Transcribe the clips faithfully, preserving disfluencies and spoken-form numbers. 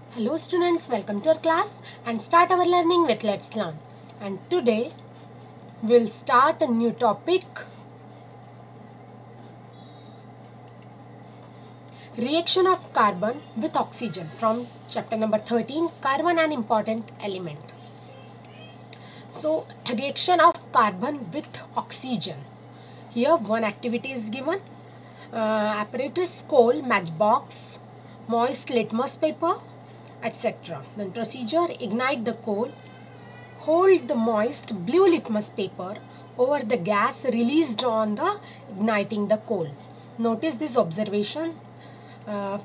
Hello students, welcome to our class and start our learning with Let's Learn. And today we'll start a new topic, reaction of carbon with oxygen, from chapter number thirteen, carbon an important element. So reaction of carbon with oxygen. Here one activity is given, uh, apparatus, coal, matchbox, moist litmus paper, et cetera. Then procedure: ignite the coal, hold the moist blue litmus paper over the gas released on the igniting the coal. Notice this observation, uh,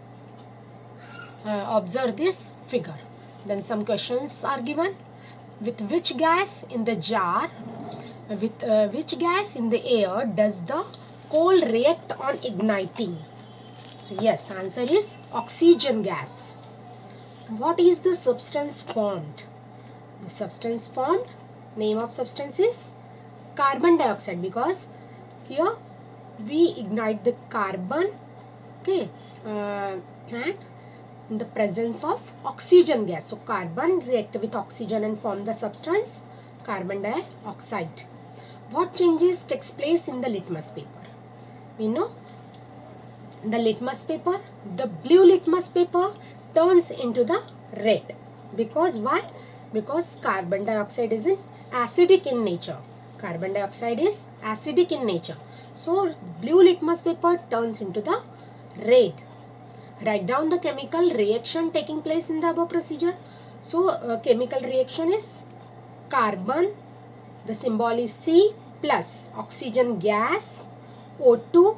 uh, observe this figure. Then some questions are given. With which gas in the jar, with uh, which gas in the air does the coal react on igniting? So yes, answer is oxygen gas. What is the substance formed? The substance formed, name of substance is carbon dioxide, because here we ignite the carbon, okay, uh, and in the presence of oxygen gas. So carbon react with oxygen and form the substance carbon dioxide. What changes takes place in the litmus paper? We know the litmus paper, the blue litmus paper turns into the red. Because why? Because carbon dioxide is in acidic in nature. Carbon dioxide is acidic in nature. So blue litmus paper turns into the red. Write down the chemical reaction taking place in the above procedure. So uh, chemical reaction is carbon, the symbol is C, plus oxygen gas, O two,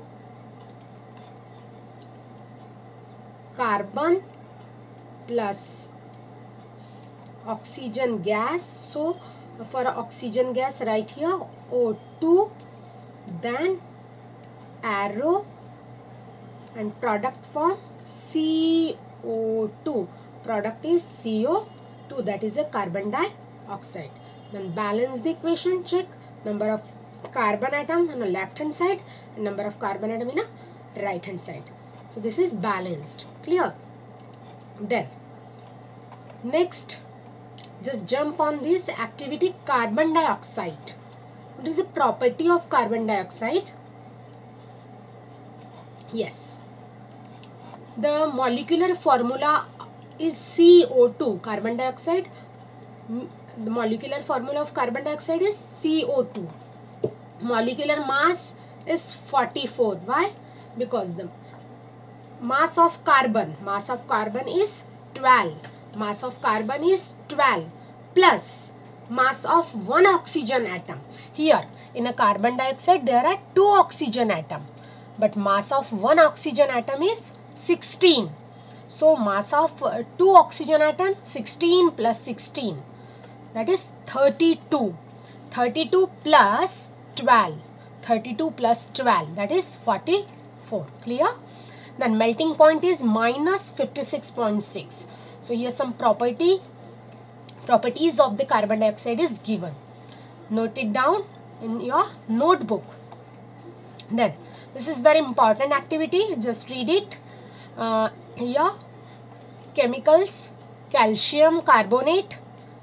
carbon plus oxygen gas. So for oxygen gas, right here O two, then arrow, and product form C O two. Product is C O two, that is a carbon dioxide. Then balance the equation, check number of carbon atom on the left hand side and number of carbon atom in a right hand side. So this is balanced. Clear? Then next, just jump on this activity, carbon dioxide. What is the property of carbon dioxide? Yes, the molecular formula is C O two, carbon dioxide. The molecular formula of carbon dioxide is C O two. Molecular mass is forty-four. Why? Because the mass of carbon, mass of carbon is twelve. Mass of carbon is twelve plus mass of one oxygen atom. Here in a carbon dioxide there are two oxygen atom, but mass of one oxygen atom is sixteen. So mass of uh, two oxygen atom, sixteen plus sixteen, that is thirty-two. thirty-two plus twelve, thirty-two plus twelve, that is forty-four. Clear? Then melting point is minus fifty-six point six. So here some property properties of the carbon dioxide is given. Note it down in your notebook. Then this is very important activity, just read it. Uh, here chemicals, calcium carbonate,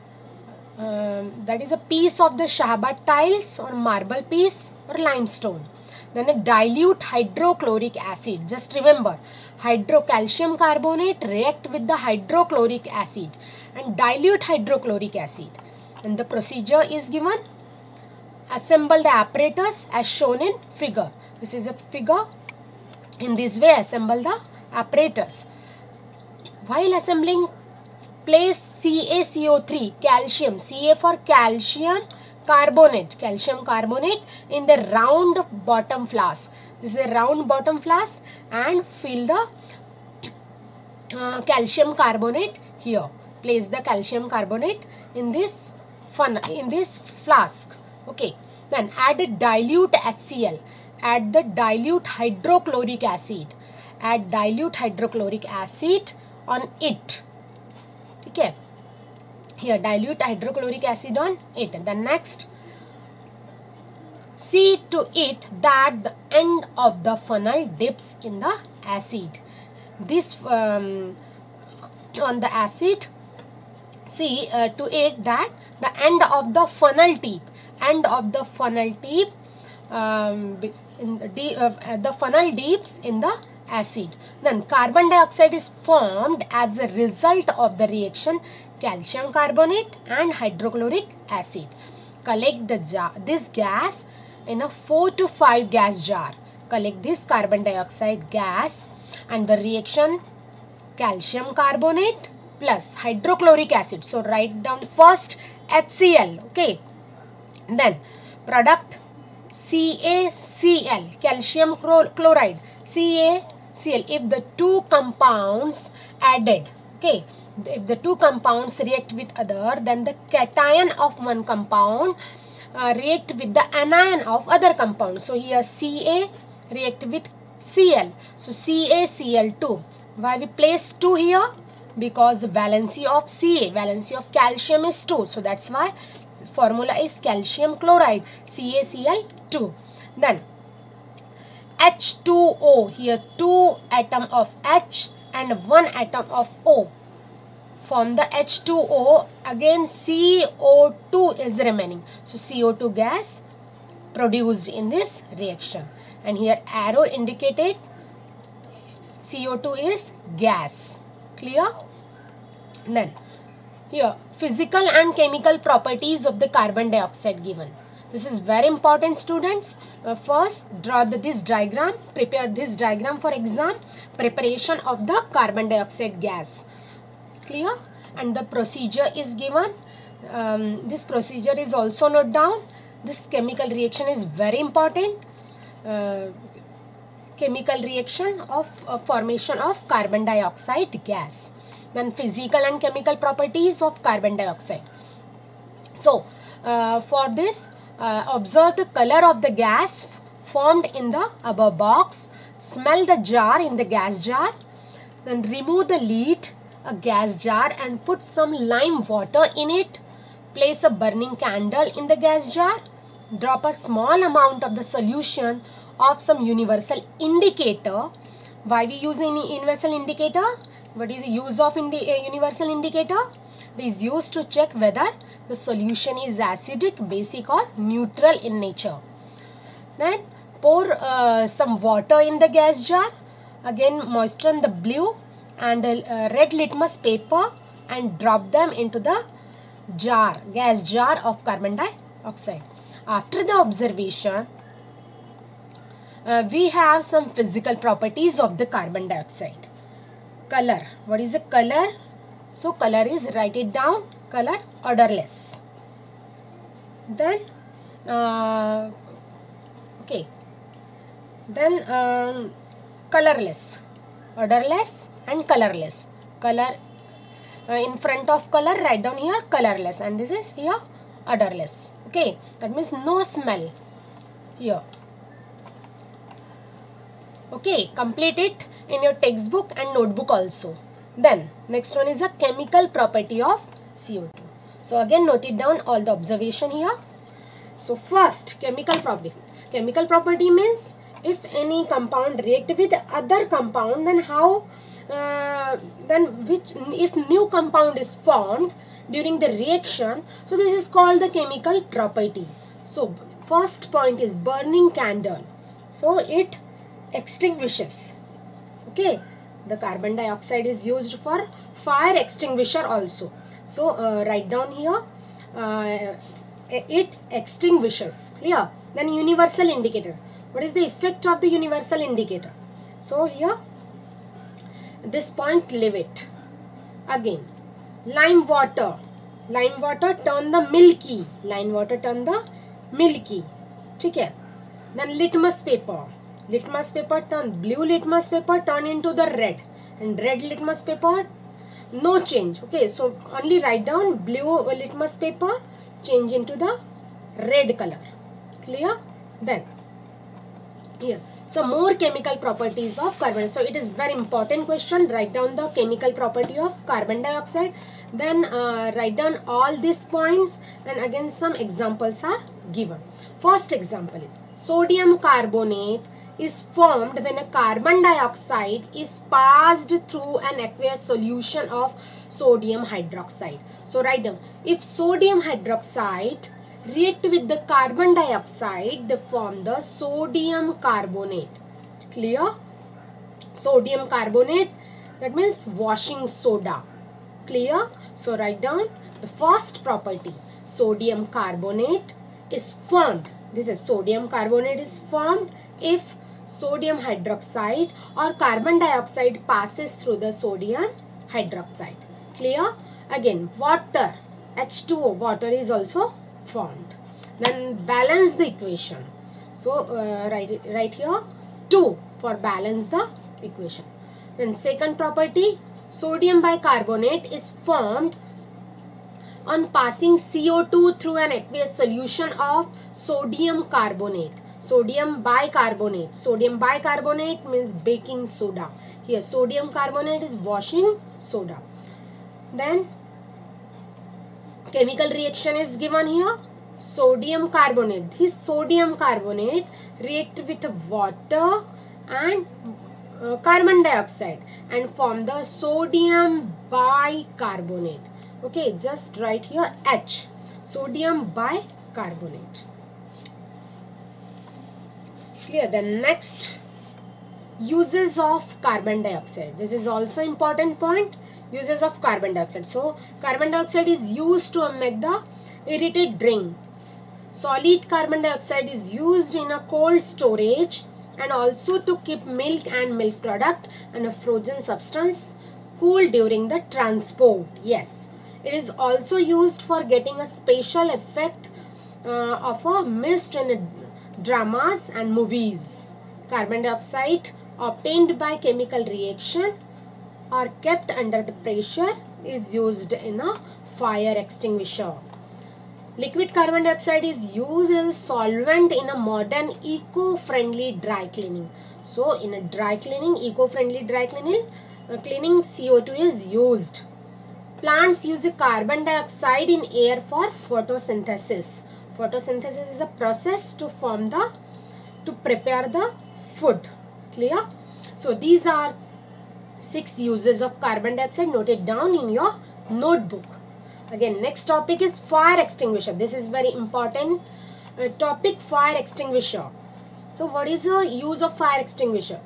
um, that is a piece of the Shahbaz tiles or marble piece or limestone. Then a dilute hydrochloric acid. Just remember, hydrocalcium carbonate react with the hydrochloric acid and dilute hydrochloric acid. And the procedure is given. Assemble the apparatus as shown in figure. This is a figure. In this way, assemble the apparatus. While assembling, place C a C O three, calcium, Ca for calcium carbonate, calcium carbonate in the round bottom flask. This is a round bottom flask, and fill the uh, calcium carbonate here. Place the calcium carbonate in this funnel, in this flask. Okay. Then add a dilute HCl. Add the dilute hydrochloric acid. Add dilute hydrochloric acid on it. Okay. Here dilute hydrochloric acid on it. Then next, see to it that the end of the funnel dips in the acid. This um, on the acid. See uh, to it that the end of the funnel tip, end of the funnel tip, um, in the, uh, the funnel dips in the acid. Then carbon dioxide is formed as a result of the reaction calcium carbonate and hydrochloric acid. Collect the jar, this gas in a four to five gas jar. Collect this carbon dioxide gas and the reaction calcium carbonate plus hydrochloric acid. So write down first H C l, okay. Then product CaCl, calcium chloride, CaCl. If the two compounds added, okay, if the two compounds react with other, then the cation of one compound uh, react with the anion of other compound. So here Ca react with Cl, so CaCl two. Why we place two here? Because the valency of Ca, valency of calcium is two. So that's why formula is calcium chloride, CaCl two. Then H two O, here two atom of H and one atom of O form the H two O. Again C O two is remaining. So C O two gas produced in this reaction. And here arrow indicated C O two is gas. Clear? Then here physical and chemical properties of the carbon dioxide given. This is very important, students. Uh, first draw the, this diagram, prepare this diagram for exam, preparation of the carbon dioxide gas. Clear? And the procedure is given. Um, this procedure is also noted down. This chemical reaction is very important. Uh, chemical reaction of uh, formation of carbon dioxide gas. Then physical and chemical properties of carbon dioxide. So uh, for this uh, observe the color of the gas formed in the above box. Smell the jar in the gas jar. Then remove the lid, a gas jar, and put some lime water in it. Place a burning candle in the gas jar. Drop a small amount of the solution of some universal indicator. Why we use any universal indicator? What is the use of indi uh, universal indicator? It is used to check whether the solution is acidic, basic or neutral in nature. Then pour uh, some water in the gas jar. Again moisten the blue and uh, red litmus paper and drop them into the jar, gas jar of carbon dioxide. After the observation, uh, we have some physical properties of the carbon dioxide. Color. What is the color? So color is, write it down, color odorless. Then uh, okay. Then um, colorless, odorless and colorless. Color uh, in front of color, write down here colorless, and this is here odorless. Okay, that means no smell here. Okay, complete it in your textbook and notebook also. Then next one is a chemical property of C O two. So again note it down, all the observation here. So first, chemical property. Chemical property means if any compound react with other compound, then how uh, then which if new compound is formed during the reaction. So this is called the chemical property. So first point is burning candle. So it extinguishes. Okay, the carbon dioxide is used for fire extinguisher also. So uh, write down here uh, it extinguishes. Clear? Then universal indicator. What is the effect of the universal indicator? So here this point, leave it. Again lime water. Lime water turn the milky. Lime water turn the milky. Okay. Then litmus paper. Litmus paper turn, blue litmus paper turn into the red, and red litmus paper no change. Okay, so only write down blue litmus paper change into the red color. Clear? Then here some more chemical properties of carbon. So it is very important question. Write down the chemical property of carbon dioxide. Then uh, write down all these points, and again some examples are given. First example is sodium carbonate is formed when a carbon dioxide is passed through an aqueous solution of sodium hydroxide. So write down, if sodium hydroxide react with the carbon dioxide, they form the sodium carbonate. Clear? Sodium carbonate, that means washing soda. Clear? So write down the first property, sodium carbonate is formed. This is sodium carbonate is formed if sodium hydroxide or carbon dioxide passes through the sodium hydroxide. Clear? Again, water, H two O, water is also formed. Then balance the equation. So uh, write, write here two for balance the equation. Then second property, sodium bicarbonate is formed on passing C O two through an aqueous solution of sodium carbonate. Sodium bicarbonate. Sodium bicarbonate means baking soda. Here sodium carbonate is washing soda. Then chemical reaction is given here. Sodium carbonate. This sodium carbonate react with water and uh, carbon dioxide and form the sodium bicarbonate. Okay, just write here H, sodium bicarbonate. Clear? The next, uses of carbon dioxide. This is also important point. Uses of carbon dioxide. So carbon dioxide is used to make the irritated drinks. Solid carbon dioxide is used in a cold storage and also to keep milk and milk product and a frozen substance cool during the transport. Yes. It is also used for getting a special effect uh, of a mist in dramas and movies. Carbon dioxide obtained by chemical reaction or kept under the pressure is used in a fire extinguisher. Liquid carbon dioxide is used as a solvent in a modern eco-friendly dry cleaning. So in a dry cleaning, eco-friendly dry cleaning, uh, cleaning C O two is used. Plants use a carbon dioxide in air for photosynthesis. Photosynthesis is a process to form the, to prepare the food. Clear? So these are six uses of carbon dioxide. Note it down in your notebook. Again, next topic is fire extinguisher. This is very important uh, topic, fire extinguisher. So what is the use of fire extinguisher?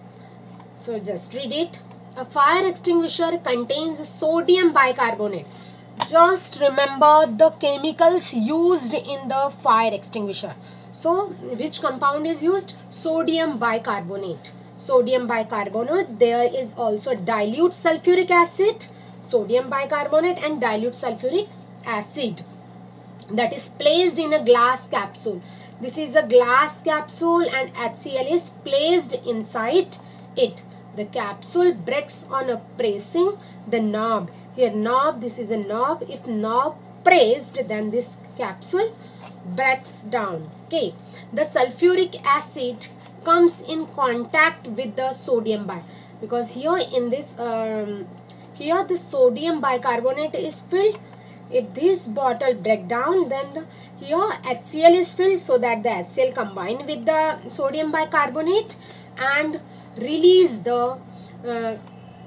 So just read it. A fire extinguisher contains sodium bicarbonate. Just remember the chemicals used in the fire extinguisher. So which compound is used? Sodium bicarbonate. Sodium bicarbonate. There is also dilute sulfuric acid, sodium bicarbonate and dilute sulfuric acid that is placed in a glass capsule. This is a glass capsule and H C l is placed inside it. The capsule breaks on a pressing the knob. Here knob, this is a knob. If knob pressed, then this capsule breaks down. Okay. The sulfuric acid comes in contact with the sodium bi, because here in this um, here the sodium bicarbonate is filled. If this bottle break down, then the, here H C l is filled, so that the H C l combine with the sodium bicarbonate and release the uh,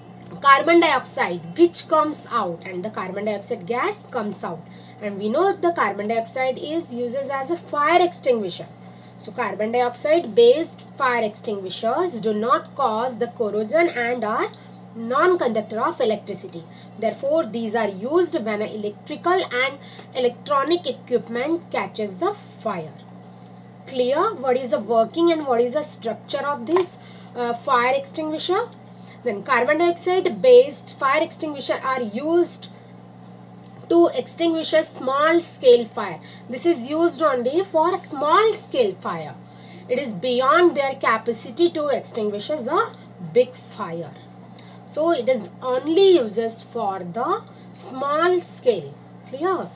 carbon dioxide which comes out, and the carbon dioxide gas comes out, and we know the carbon dioxide is uses as a fire extinguisher. So carbon dioxide based fire extinguishers do not cause the corrosion and are non-conductor of electricity. Therefore, these are used when an electrical and electronic equipment catches the fire. Clear? What is the working and what is the structure of this uh, fire extinguisher? Then carbon dioxide based fire extinguisher are used to extinguish a small scale fire. This is used only for small scale fire. It is beyond their capacity to extinguish a big fire. So it is only uses for the small scale. Clear?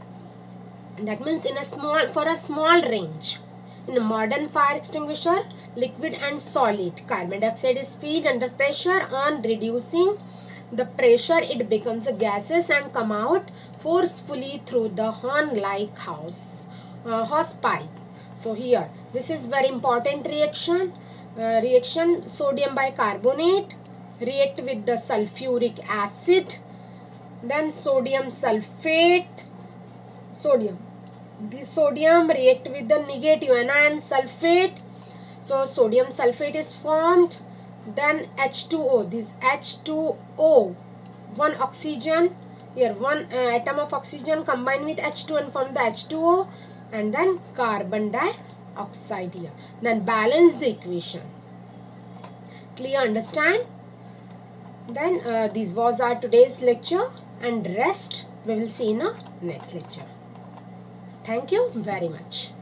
That means in a small, for a small range. In a modern fire extinguisher, liquid and solid carbon dioxide is filled under pressure. On reducing the pressure, it becomes a gases and come out forcefully through the horn-like house uh, hose pipe. So here, this is very important reaction. uh, reaction sodium bicarbonate react with the sulfuric acid, then sodium sulfate, sodium, this sodium react with the negative anion sulfate, so sodium sulfate is formed, then H two O, this H two O, one oxygen, here one uh, atom of oxygen combined with H two and form the H two O, and then carbon dioxide here, then balance the equation. Clear, understand? Then uh, this was our today's lecture, and rest we will see in the next lecture. So thank you very much.